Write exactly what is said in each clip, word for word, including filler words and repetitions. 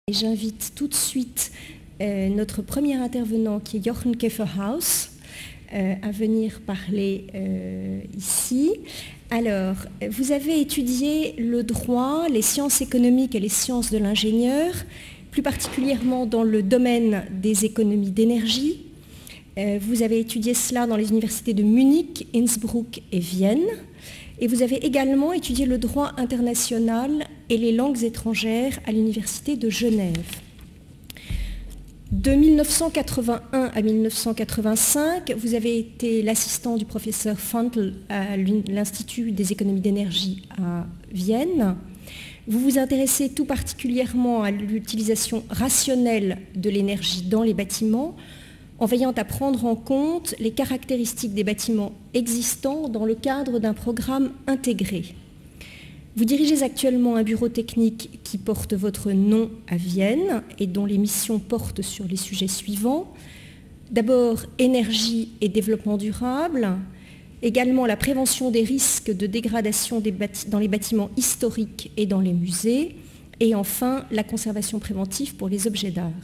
J'invite tout de suite euh, notre premier intervenant qui est Jochen Käferhaus euh, à venir parler euh, ici. Alors, vous avez étudié le droit, les sciences économiques et les sciences de l'ingénieur, plus particulièrement dans le domaine des économies d'énergie. Euh, vous avez étudié cela dans les universités de Munich, Innsbruck et Vienne. Et vous avez également étudié le droit international et les langues étrangères à l'université de Genève. De mille neuf cent quatre-vingt-un à mille neuf cent quatre-vingt-cinq, vous avez été l'assistant du professeur Fantl à l'Institut des économies d'énergie à Vienne. Vous vous intéressez tout particulièrement à l'utilisation rationnelle de l'énergie dans les bâtiments, en veillant à prendre en compte les caractéristiques des bâtiments existants dans le cadre d'un programme intégré. Vous dirigez actuellement un bureau technique qui porte votre nom à Vienne et dont les missions portent sur les sujets suivants. D'abord, énergie et développement durable, également la prévention des risques de dégradation des bâti- dans les bâtiments historiques et dans les musées, et enfin la conservation préventive pour les objets d'art.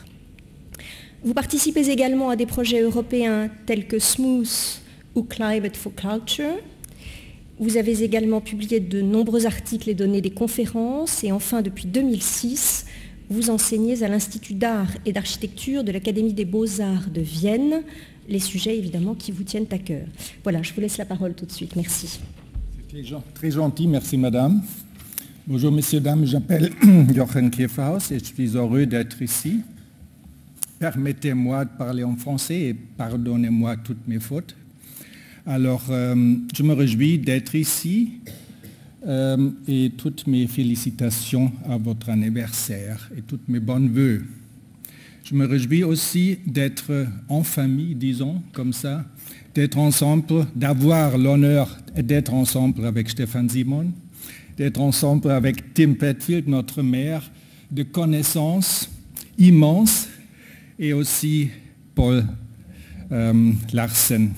Vous participez également à des projets européens tels que Smooth ou Climate for Culture. Vous avez également publié de nombreux articles et donné des conférences. Et enfin, depuis deux mille six, vous enseignez à l'Institut d'art et d'architecture de l'Académie des beaux-arts de Vienne, les sujets évidemment qui vous tiennent à cœur. Voilà, je vous laisse la parole tout de suite. Merci. C'est très gentil, merci madame. Bonjour messieurs, dames, j'appelle Jochen Käferhaus et je suis heureux d'être ici. Permettez-moi de parler en français et pardonnez-moi toutes mes fautes. Alors, euh, je me réjouis d'être ici euh, et toutes mes félicitations à votre anniversaire et toutes mes bonnes vœux. Je me réjouis aussi d'être en famille, disons, comme ça, d'être ensemble, d'avoir l'honneur d'être ensemble avec Stefan Simon, d'être ensemble avec Tim Petfield, notre maire, de connaissances immenses, et aussi Paul euh, Larsen.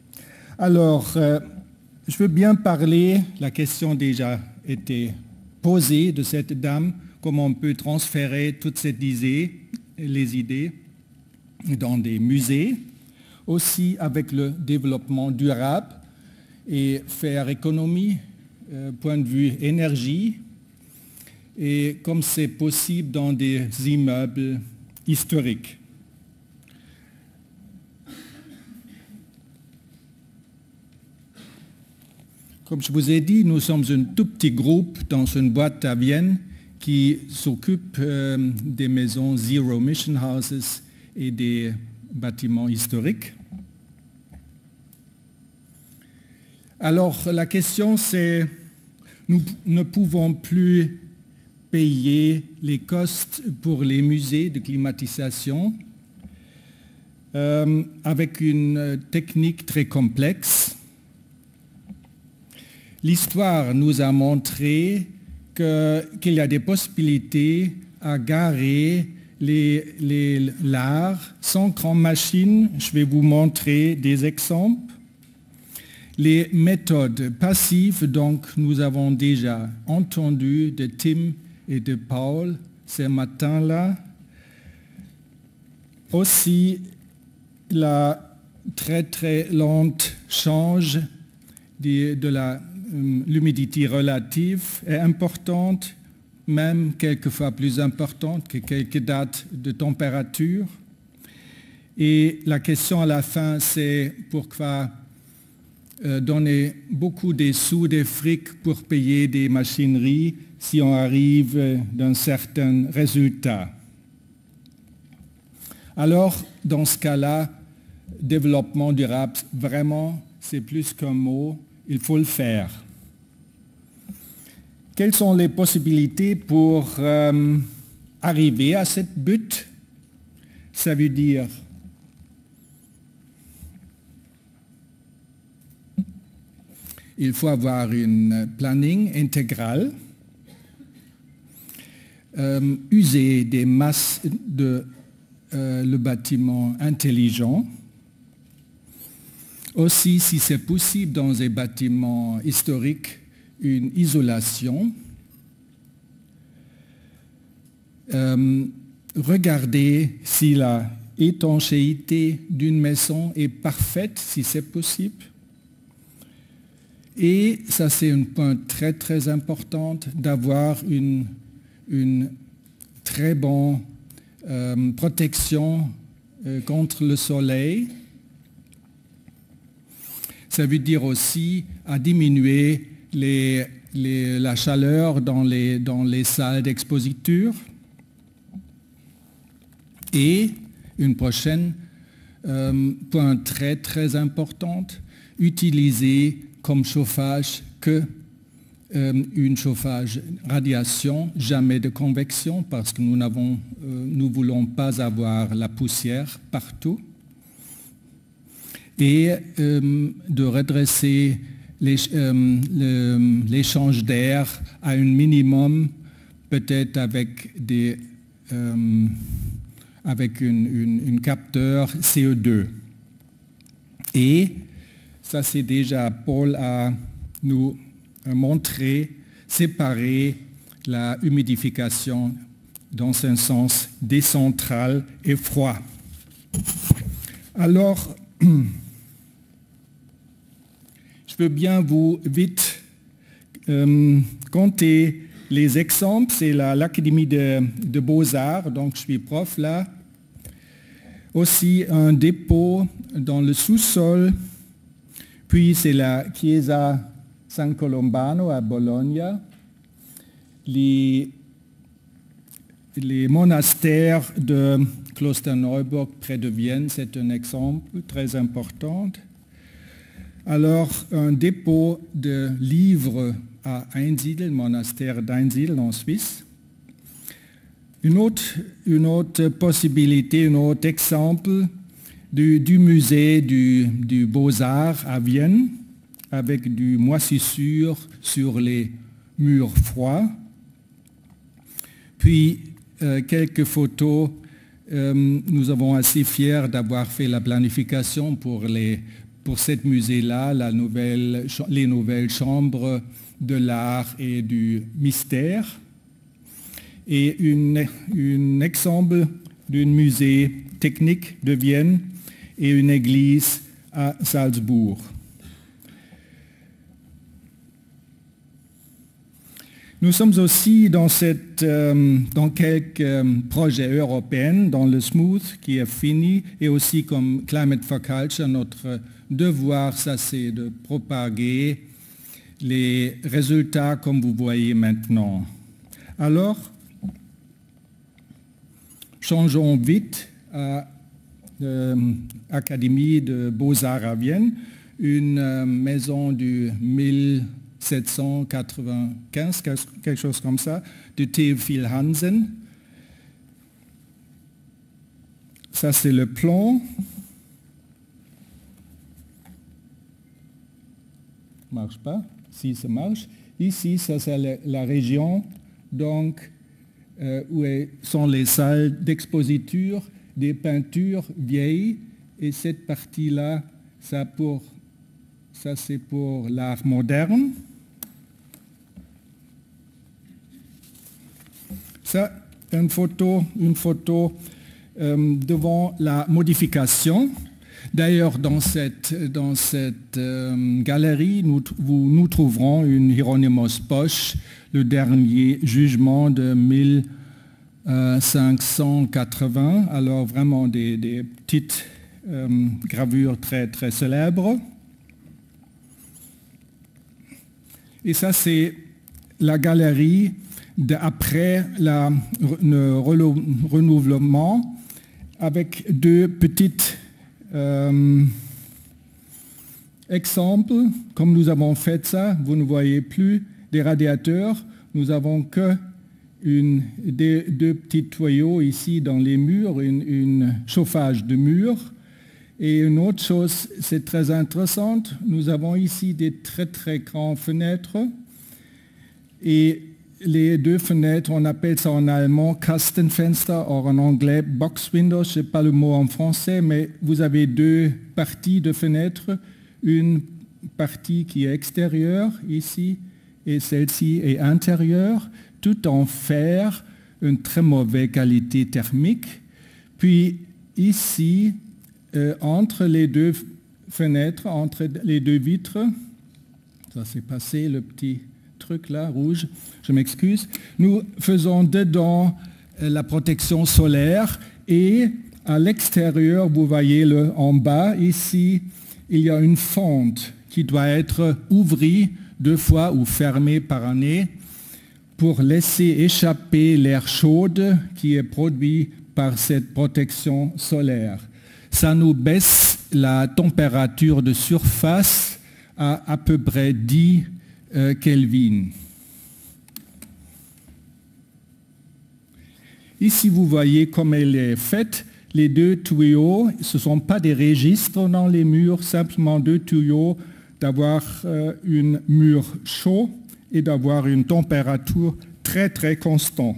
Alors, euh, je veux bien parler, la question a déjà été posée de cette dame, comment on peut transférer toutes ces idées, les idées dans des musées, aussi avec le développement durable et faire économie, euh, point de vue énergie, et comme c'est possible dans des immeubles historiques. Comme je vous ai dit, nous sommes un tout petit groupe dans une boîte à Vienne qui s'occupe euh, des maisons Zero Mission Houses et des bâtiments historiques. Alors la question c'est, nous ne pouvons plus payer les costes pour les musées de climatisation euh, avec une technique très complexe. L'histoire nous a montré que, qu'il y a des possibilités à garer les, les, l'art sans grande machine. Je vais vous montrer des exemples. Les méthodes passives, donc, nous avons déjà entendu de Tim et de Paul ce matin-là. Aussi, la très très lente change de, de la l'humidité relative est importante, même quelquefois plus importante que quelques dates de température. Et la question à la fin, c'est pourquoi euh, donner beaucoup de sous, des fric pour payer des machineries si on arrive d'un certain résultat. Alors, dans ce cas-là, développement durable, vraiment, c'est plus qu'un mot. Il faut le faire. Quelles sont les possibilités pour euh, arriver à ce but? Ça veut dire il faut avoir un planning intégral, euh, user des masses de euh, le bâtiment intelligent. Aussi, si c'est possible dans des bâtiments historiques, une isolation. Euh, regarder si la étanchéité d'une maison est parfaite, si c'est possible. Et ça, c'est un point très, très important, d'avoir une, une très bonne euh, protection euh, contre le soleil. Ça veut dire aussi à diminuer les, les, la chaleur dans les, dans les salles d'expositure. Et une prochaine euh, point très, très important, utiliser comme chauffage que euh, une chauffage radiation, jamais de convection, parce que nous n'avons, euh, nous voulons pas avoir la poussière partout. Et euh, de redresser l'échange d'air à un minimum, peut-être avec des euh, avec une, une, une capteur C O deux. Et ça, c'est déjà, Paul a nous montré, séparer la humidification dans un sens décentral et froid. Alors, je veux bien vous vite euh, compter les exemples. C'est l'Académie de, de Beaux-Arts, donc je suis prof là. Aussi un dépôt dans le sous-sol. Puis c'est la Chiesa San Colombano à Bologna. Les, les monastères de Klosterneuburg près de Vienne, c'est un exemple très important. Alors, un dépôt de livres à Einsiedeln, le monastère d'Einsiedeln en Suisse. Une autre, une autre possibilité, un autre exemple du, du musée du, du Beaux-Arts à Vienne, avec du moisissure sur les murs froids. Puis, euh, quelques photos. Euh, nous avons assez fiers d'avoir fait la planification pour, les, pour cet musée-là, la nouvelle, les nouvelles chambres de l'art et du mystère. Et un exemple d'un musée technique de Vienne et une église à Salzbourg. Nous sommes aussi dans, cette, euh, dans quelques euh, projets européens, dans le SMOOTH qui est fini, et aussi comme Climate for Culture, notre devoir, ça c'est de propager les résultats comme vous voyez maintenant. Alors, changeons vite à l'Académie de Beaux-Arts à Vienne, une euh, maison du mille sept cent quatre-vingt-quinze, quelque chose comme ça, de Théophile Hansen. Ça, c'est le plan. Marche pas. Si, ça marche. Ici, ça, c'est la, la région donc, euh, où est, sont les salles d'expositure des peintures vieilles. Et cette partie-là, ça, pour, ça c'est pour l'art moderne. Ça, une photo, une photo euh, devant la modification. D'ailleurs, dans cette, dans cette euh, galerie, nous, vous, nous trouverons une Hieronymus Bosch, le dernier jugement de mille cinq cent quatre-vingts. Alors, vraiment des, des petites euh, gravures très, très célèbres. Et ça, c'est la galerie après la, le renouvellement avec deux petites euh, exemples. Comme nous avons fait ça, vous ne voyez plus des radiateurs. Nous avons que une, des, deux petits tuyaux ici dans les murs, une, une chauffage de murs. Et une autre chose, c'est très intéressant, nous avons ici des très très grandes fenêtres. Et les deux fenêtres, on appelle ça en allemand Kastenfenster, or en anglais box window, je ne sais pas le mot en français, mais vous avez deux parties de fenêtres, une partie qui est extérieure ici, et celle-ci est intérieure, tout en fer, une très mauvaise qualité thermique. Puis ici, euh, entre les deux fenêtres, entre les deux vitres, ça s'est passé, le petit truc là, rouge, je m'excuse, nous faisons dedans euh, la protection solaire et à l'extérieur, vous voyez le, en bas, ici, il y a une fente qui doit être ouvrie deux fois ou fermée par année pour laisser échapper l'air chaud qui est produit par cette protection solaire. Ça nous baisse la température de surface à à peu près dix euh, Kelvin. Ici, vous voyez comme elle est faite. Les deux tuyaux, ce ne sont pas des registres dans les murs, simplement deux tuyaux d'avoir euh, un mur chaud et d'avoir une température très très constante.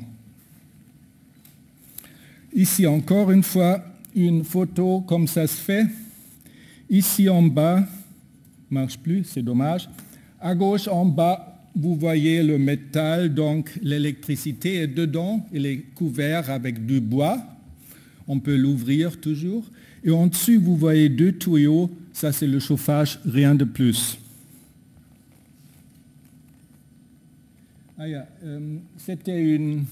Ici encore une fois, une photo comme ça se fait. Ici en bas, marche plus, c'est dommage. À gauche en bas, vous voyez le métal, donc l'électricité est dedans, il est couvert avec du bois. On peut l'ouvrir toujours. Et en dessus, vous voyez deux tuyaux. Ça, c'est le chauffage, rien de plus. Ah, yeah. euh, C'était une,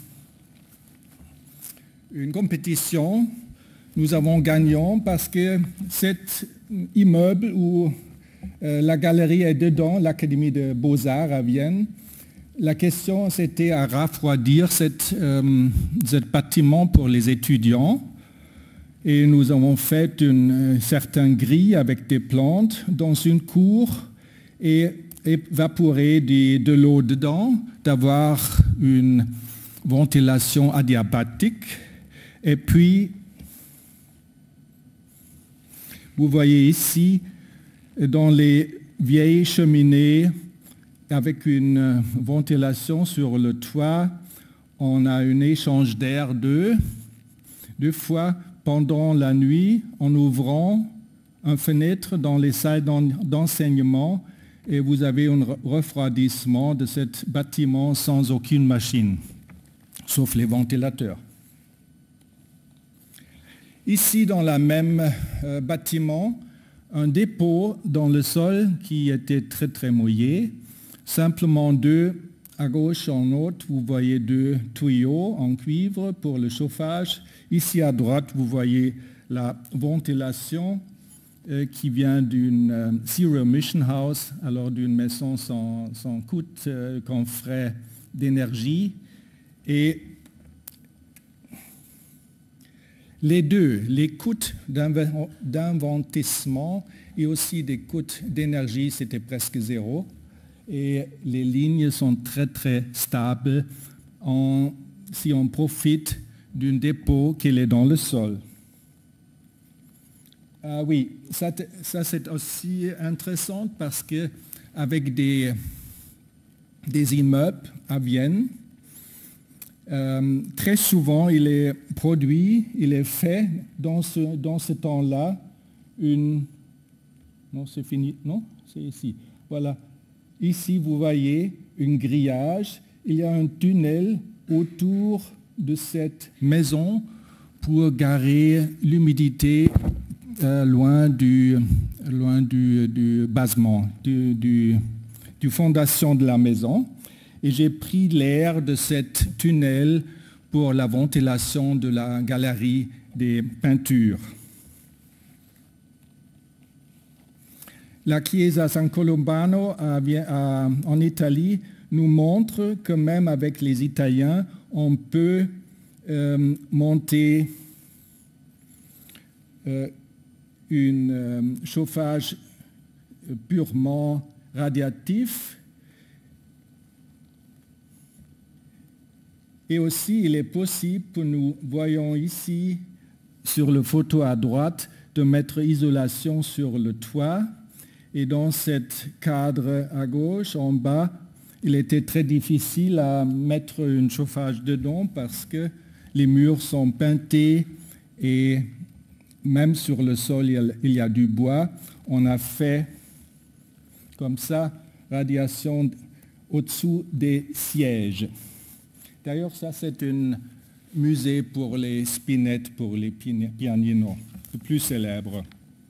une compétition. Nous avons gagnant parce que cet immeuble où euh, la galerie est dedans, l'Académie de Beaux-Arts à Vienne, la question, c'était à refroidir cet, euh, cet bâtiment pour les étudiants. Et nous avons fait une certaine grille avec des plantes dans une cour et évaporer de, de l'eau dedans, d'avoir une ventilation adiabatique. Et puis, vous voyez ici, dans les vieilles cheminées, avec une ventilation sur le toit, on a un échange d'air deux, deux fois pendant la nuit en ouvrant une fenêtre dans les salles d'enseignement et vous avez un refroidissement de ce bâtiment sans aucune machine, sauf les ventilateurs. Ici, dans le même euh, bâtiment, un dépôt dans le sol qui était très très mouillé, simplement deux à gauche en haut, vous voyez deux tuyaux en cuivre pour le chauffage. Ici à droite, vous voyez la ventilation euh, qui vient d'une euh, Zero Emission House, alors d'une maison sans, sans coût, euh, sans frais d'énergie. Et les deux, les coûts d'investissement et aussi des coûts d'énergie, c'était presque zéro. Et les lignes sont très très stables en, si on profite d'un dépôt qui est dans le sol. Ah oui, ça, ça c'est aussi intéressant parce que avec des, des immeubles à Vienne, euh, très souvent il est produit, il est fait dans ce, dans ce temps-là une... Non, c'est fini, non, c'est ici. Voilà. Ici, vous voyez un grillage. Il y a un tunnel autour de cette maison pour garer l'humidité euh, loin du, loin du, du basement, du, du, du fondation de la maison. Et j'ai pris l'air de cet tunnel pour la ventilation de la galerie des peintures. La Chiesa San Colombano à, à, en Italie nous montre que même avec les Italiens, on peut euh, monter euh, un euh, chauffage purement radiatif. Et aussi, il est possible, que nous voyons ici sur la photo à droite, de mettre isolation sur le toit. Et dans ce cadre à gauche, en bas, il était très difficile à mettre un chauffage dedans parce que les murs sont peintés et même sur le sol, il y a du bois. On a fait comme ça, radiation au-dessous des sièges. D'ailleurs, ça c'est une musée pour les spinettes, pour les pianinos, le plus célèbre.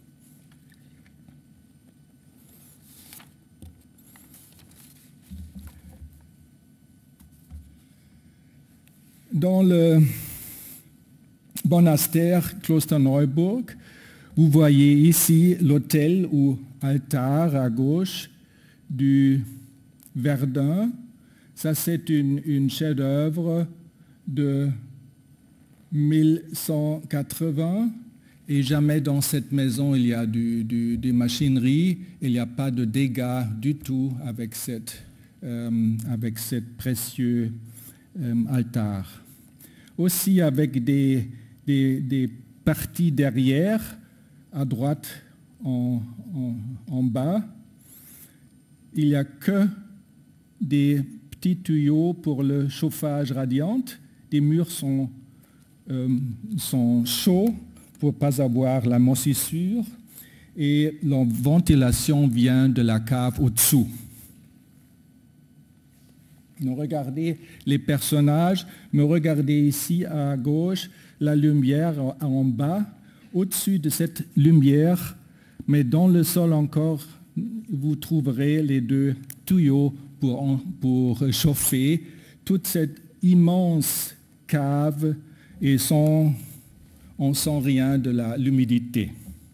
Dans le monastère Klosterneuburg, vous voyez ici l'autel ou altar à gauche du Verdun. Ça, c'est une, une chef-d'œuvre de mille cent quatre-vingts et jamais dans cette maison il y a du, du, des machineries, il n'y a pas de dégâts du tout avec cette, euh, avec cette précieux euh, altar. Aussi avec des, des, des parties derrière, à droite en, en, en bas, il n'y a que des petits tuyaux pour le chauffage radiant. Les murs sont, euh, sont chauds pour ne pas avoir la moisissure et la ventilation vient de la cave au-dessous. Nous regardez les personnages, me regardez ici à gauche, la lumière en bas, au-dessus de cette lumière, mais dans le sol encore, vous trouverez les deux tuyaux pour, pour chauffer toute cette immense cave et sans, on ne sent rien de la, l'humidité.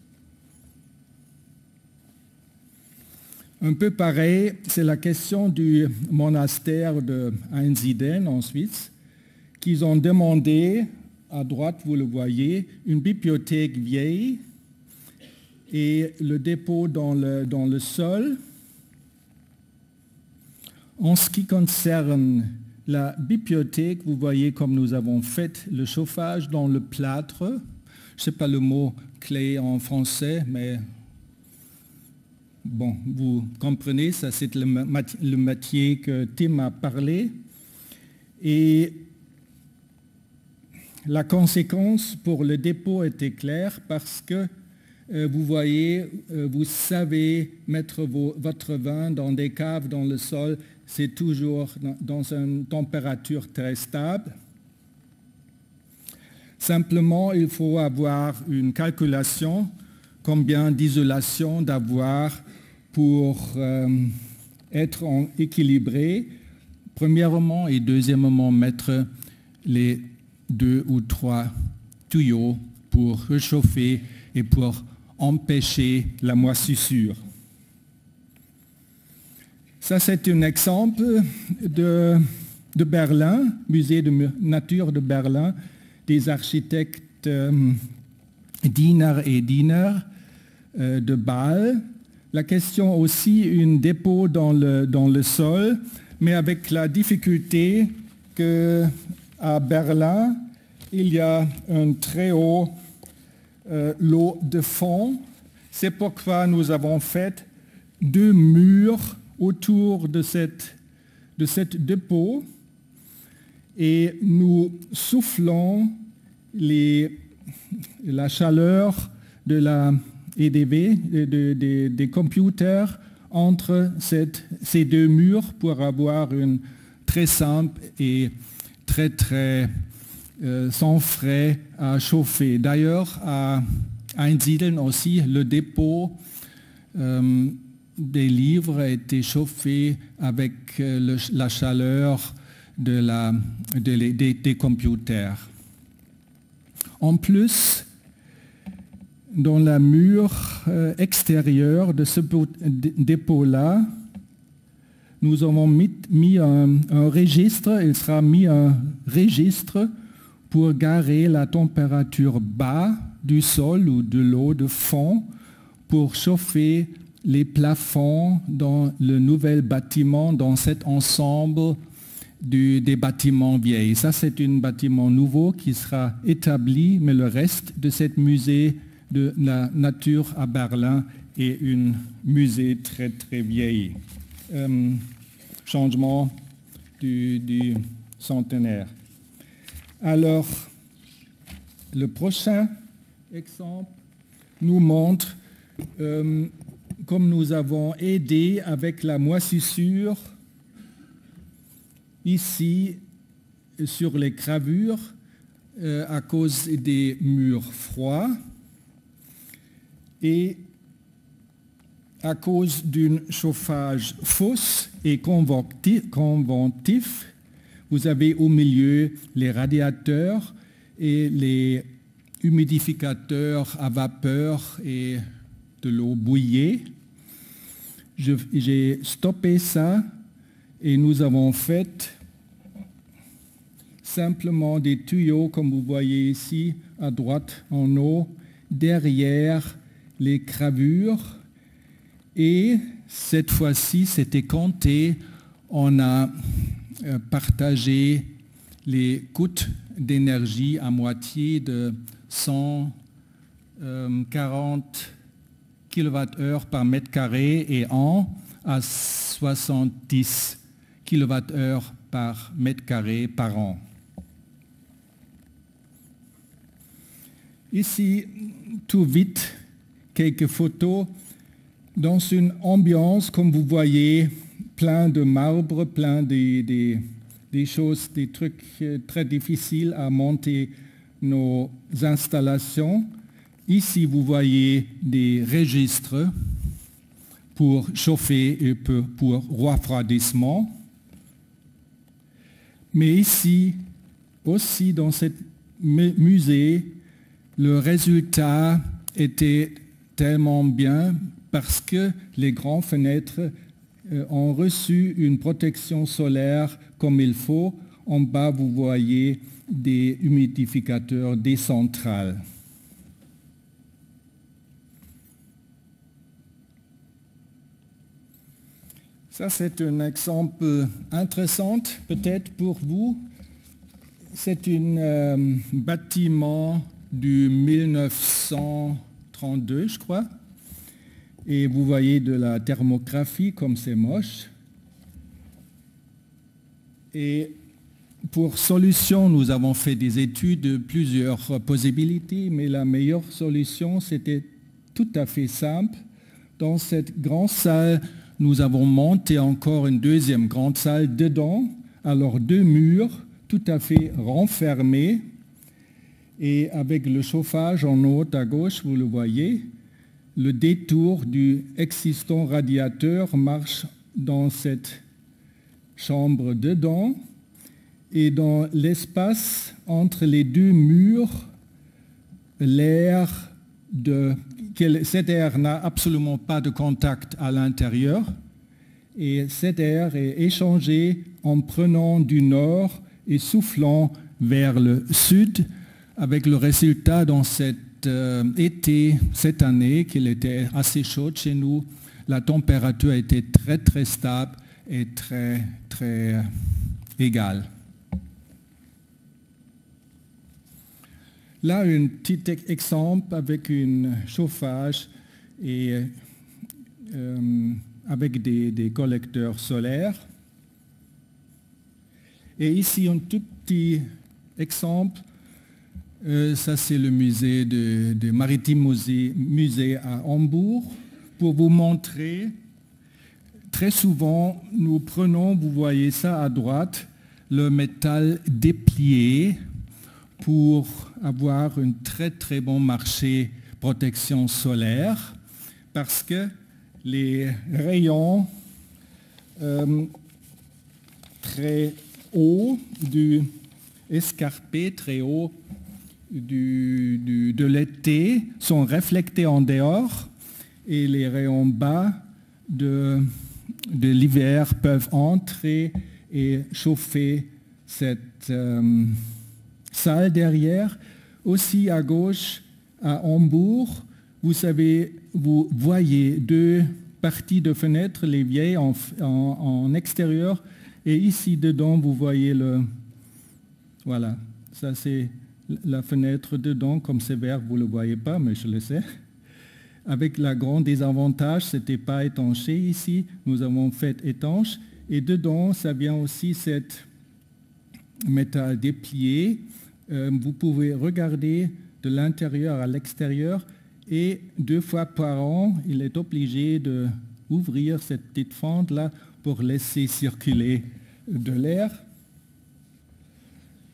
Un peu pareil, c'est la question du monastère de Einsiedeln en Suisse, qu'ils ont demandé, à droite vous le voyez, une bibliothèque vieille et le dépôt dans le, dans le sol. En ce qui concerne la bibliothèque, vous voyez comme nous avons fait le chauffage dans le plâtre. Je ne sais pas le mot clé en français, mais bon, vous comprenez, ça c'est le, mat- le métier que Tim a parlé. Et la conséquence pour le dépôt était claire parce que euh, vous voyez, euh, vous savez mettre vos, votre vin dans des caves dans le sol, c'est toujours dans, dans une température très stable. Simplement, il faut avoir une calculation combien d'isolation d'avoir pour euh, être en équilibré, premièrement et deuxièmement mettre les deux ou trois tuyaux pour réchauffer et pour empêcher la moisissure. Ça, c'est un exemple de, de Berlin, musée de nature de Berlin, des architectes euh, Diener et Diener euh, de Bâle. La question aussi, un dépôt dans le, dans le sol, mais avec la difficulté qu'à Berlin, il y a un très haut euh, lot de fond. C'est pourquoi nous avons fait deux murs autour de cette, de cette dépôt et nous soufflons les, la chaleur de la E D V, de, de, de, des computers entre cette, ces deux murs pour avoir une très simple et très très euh, sans frais à chauffer. D'ailleurs, à Einsiedeln aussi, le dépôt euh, des livres a été chauffé avec euh, le, la chaleur de la, de les, des, des computers. En plus, dans la mur euh, extérieure de ce dépôt-là, nous avons mis, mis un, un registre, il sera mis un registre pour garer la température bas du sol ou de l'eau de fond pour chauffer les plafonds dans le nouvel bâtiment, dans cet ensemble du, des bâtiments vieilles. Ça, c'est un bâtiment nouveau qui sera établi, mais le reste de ce musée de la nature à Berlin est un musée très, très vieil. Euh, changement du, du centenaire. Alors, le prochain exemple nous montre euh, comme nous avons aidé avec la moisissure ici sur les gravures. euh, à cause des murs froids et à cause d'un chauffage fausse et convectif. Vous avez au milieu les radiateurs et les humidificateurs à vapeur et de l'eau bouillie. J'ai stoppé ça et nous avons fait simplement des tuyaux, comme vous voyez ici, à droite en haut, derrière les gravures. Et cette fois-ci, c'était compté, on a euh, partagé les coûts d'énergie à moitié de cent quarante kilowattheures par mètre carré et an à soixante-dix kilowattheures par mètre carré par an. Ici, tout vite, quelques photos dans une ambiance, comme vous voyez, plein de marbre, plein de, de, des choses, des trucs très difficiles à monter nos installations. Ici, vous voyez des registres pour chauffer et pour refroidissement. Mais ici, aussi dans ce musée, le résultat était tellement bien parce que les grandes fenêtres euh, ont reçu une protection solaire comme il faut. En bas, vous voyez des humidificateurs décentrales. Ça, c'est un exemple intéressant, peut-être pour vous. C'est un euh, bâtiment du mille neuf cent trente-deux, je crois. Et vous voyez de la thermographie, comme c'est moche. Et pour solution, nous avons fait des études de plusieurs possibilités, mais la meilleure solution, c'était tout à fait simple. Dans cette grande salle, nous avons monté encore une deuxième grande salle dedans, alors deux murs tout à fait renfermés, et avec le chauffage en haut à gauche, vous le voyez, le détour du existant radiateur marche dans cette chambre dedans, et dans l'espace entre les deux murs, l'air de cet air n'a absolument pas de contact à l'intérieur, et cet air est échangé en prenant du nord et soufflant vers le sud, avec le résultat dans cet euh, été, cette année, qu'il était assez chaud chez nous, la température était très très stable et très très euh, égale. Là, un petit exemple avec un chauffage et euh, avec des, des collecteurs solaires. Et ici, un tout petit exemple. Euh, ça, c'est le musée de, de Maritime Musée, musée à Hambourg. Pour vous montrer, très souvent, nous prenons, vous voyez ça à droite, le métal déplié pour avoir un très très bon marché protection solaire parce que les rayons euh, très hauts du escarpé, très haut du, du, de l'été sont réflectés en dehors et les rayons bas de, de l'hiver peuvent entrer et chauffer cette euh, salle derrière. Aussi à gauche, à Hambourg, vous savez, vous voyez deux parties de fenêtres, les vieilles en, en, en extérieur, et ici dedans, vous voyez le... Voilà, ça c'est la fenêtre dedans, comme c'est vert, vous ne le voyez pas, mais je le sais. Avec la grande désavantage, ce n'était pas étanché ici, nous avons fait étanche, et dedans, ça vient aussi cette métal déplié. Euh, vous pouvez regarder de l'intérieur à l'extérieur et deux fois par an, il est obligé d'ouvrir cette petite fente-là pour laisser circuler de l'air.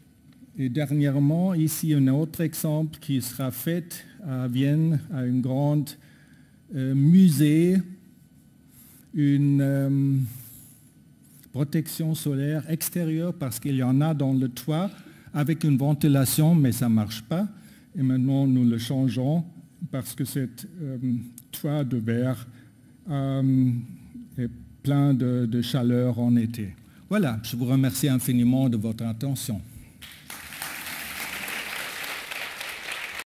Et dernièrement, ici un autre exemple qui sera fait à Vienne, à un grand euh, musée, une euh, protection solaire extérieure parce qu'il y en a dans le toit avec une ventilation, mais ça ne marche pas. Et maintenant, nous le changeons parce que cet euh, toit de verre euh, est plein de, de chaleur en été. Voilà, je vous remercie infiniment de votre attention.